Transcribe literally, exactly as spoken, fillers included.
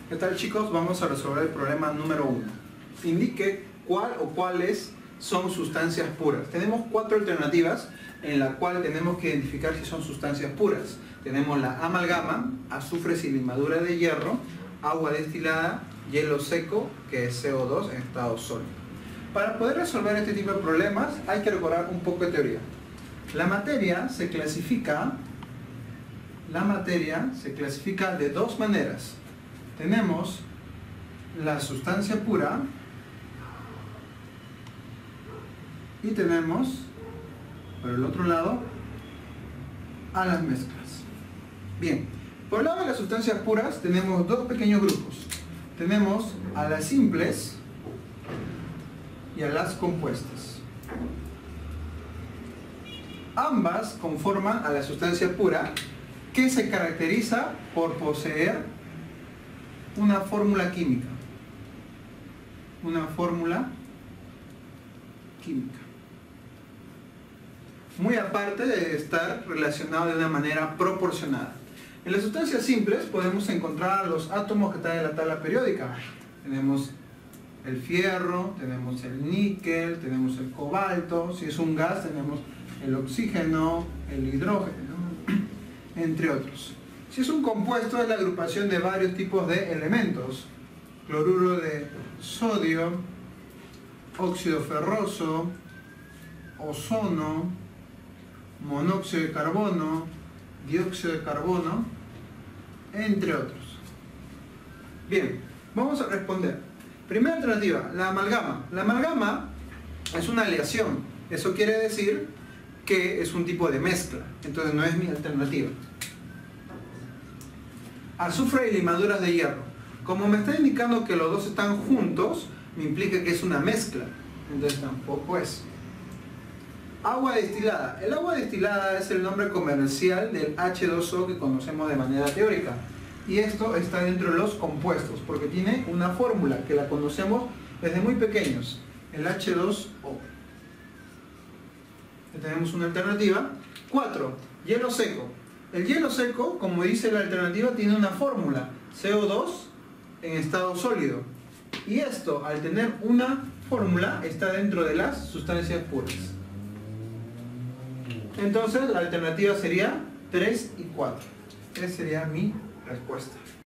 ¿Qué tal, chicos? Vamos a resolver el problema número uno. Indique cuál o cuáles son sustancias puras. Tenemos cuatro alternativas en las cuales tenemos que identificar si son sustancias puras. Tenemos la amalgama, azufre sin limadura de hierro, agua destilada, hielo seco, que es C O dos en estado sólido. Para poder resolver este tipo de problemas hay que recordar un poco de teoría. La materia se clasifica, la materia se clasifica de dos maneras. Tenemos la sustancia pura y tenemos, por el otro lado, a las mezclas. Bien, por el lado de las sustancias puras tenemos dos pequeños grupos. Tenemos a las simples y a las compuestas. Ambas conforman a la sustancia pura, que se caracteriza por poseer una fórmula química. Una fórmula química. Muy aparte de estar relacionado de una manera proporcionada. En las sustancias simples podemos encontrar los átomos que están en la tabla periódica. Tenemos el fierro, tenemos el níquel, tenemos el cobalto. Si es un gas tenemos el oxígeno, el hidrógeno, entre otros. Si es un compuesto es la agrupación de varios tipos de elementos. Cloruro de sodio, óxido ferroso, ozono, monóxido de carbono, dióxido de carbono, entre otros. Bien, vamos a responder. Primera alternativa, la amalgama. La amalgama es una aleación. Eso quiere decir que es un tipo de mezcla. Entonces no es mi alternativa. Azufre y limaduras de hierro. Como me está indicando que los dos están juntos, me implica que es una mezcla. Entonces tampoco es. Agua destilada. El agua destilada es el nombre comercial del H dos O que conocemos de manera teórica. Y esto está dentro de los compuestos, porque tiene una fórmula que la conocemos desde muy pequeños. El H dos O. Tenemos una alternativa. cuatro. Hielo seco. El hielo seco, como dice la alternativa, tiene una fórmula. C O dos en estado sólido. Y esto, al tener una fórmula, está dentro de las sustancias puras. Entonces la alternativa sería tres y cuatro. Esa sería mi respuesta.